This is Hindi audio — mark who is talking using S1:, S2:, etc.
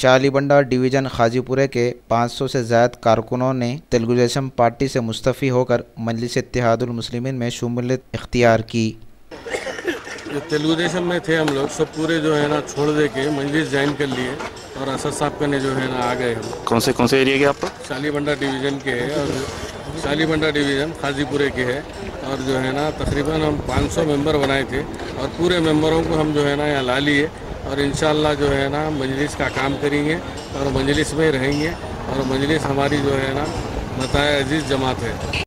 S1: शालीबंडा डिवीज़न खाजीपुरे के 500 से ज़्यादा कारकुनों ने तेलुगु देशम पार्टी से मुस्तफ़ी होकर मजलिस इत्तेहादुल मुस्लिमीन में शमूलियत इख्तियार की।
S2: जो तेलुगु देशम में थे हम लोग सब पूरे जो है ना छोड़ दे के मजलिस ज्वाइन कर लिए और असद साहब करने जो है ना आ गए हम।
S3: कौन से एरिया के आप?
S2: शालीबंडा डिवीज़न के है और शालीबंडा डिवीज़न खाजीपुरे के है और जो है ना तकरीबन हम 500 मेंबर बनाए थे और पूरे मेंबरों को हम जो है ना यहाँ ला लिए और इंशाअल्लाह जो है ना मजलिस का काम करेंगे और मजलिस में रहेंगे और मजलिस हमारी जो है ना मताए अजीज़ जमात है।